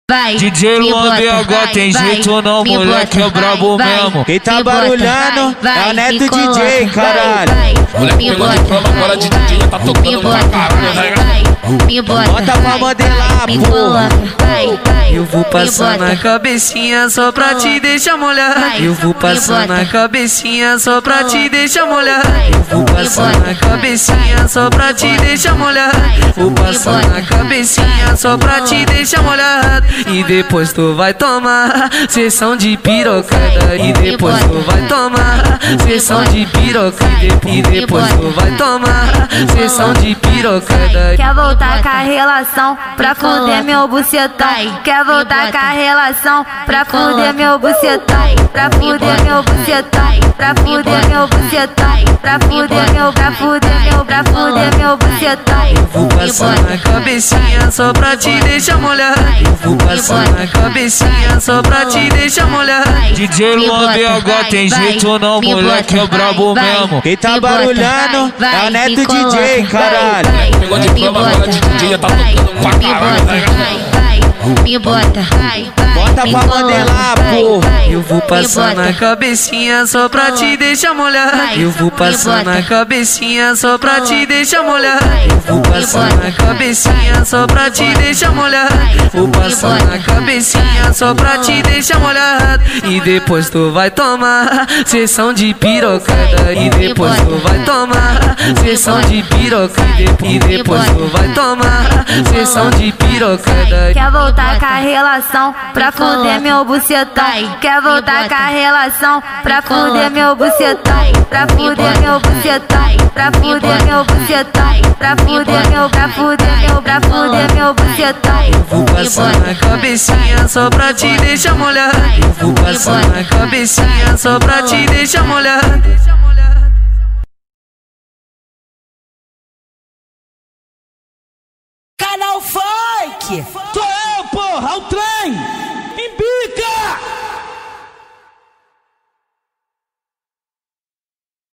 DJ Luan BH tem jeito não, moleque é brabo mesmo. Quem tá barulhando é o Neto DJ, caralho. Moleque pegou de prova, agora de DJ já tá tocando pra caralho. Bota pra modelar, porra. Eu vou passar na cabecinha só pra te deixar molhar. Eu vou passar na cabecinha só pra te deixar molhar. Eu vou passar na cabecinha só pra te deixar molhar. Vou passar na cabecinha só pra te deixar molhar. E depois tu vai tomar sessão de pirocada. E depois tu vai tomar sessão de pirocada. E depois tu vai tomar sessão de pirocada. Quer voltar com a relação pra fuder meu bucetão? Quer voltar com a relação pra fuder meu bucetão? Pra fuder meu bucetão? Pra fuder meu bucetão? Pra fuder meu, pra fuder meu, pra fuder meu bucetão? Vou passar na cabecinha só pra te deixar molhar. Vou passar na cabecinha só pra te deixar molhar. DJ Luan BH tem jeito não, moleque é brabo mesmo. Quem tá barulhando é o Neto DJ, caralho. Moleque pegou de prova, agora de DJ já tá tocando pra caralho. Me bota, Bota pra modelar, porra. Eu vou passar na cabecinha só pra te deixar molhar. Eu vou passar na cabecinha só pra te deixar molhar. Eu vou passar na cabecinha só pra te deixar molhar. Vou passar na cabecinha só pra te deixar molhar. E depois tu vai tomar sessão de pirocada. E depois tu vai tomar sessão de pirocada. E depois tu vai tomar sessão de pirocada. Quer voltar com a relação pra fuder meu bucetão? Quer voltar com a relação pra fuder meu bucetão? Pra fuder meu bucetão? Pra fuder meu bucetão? Pra fuder meu, pra fuder meu, pra fuder meu bucetão? Vou passar na cabecinha só pra te deixar molhar. Vou passar na cabecinha só pra te deixar molhar. Canal Funk!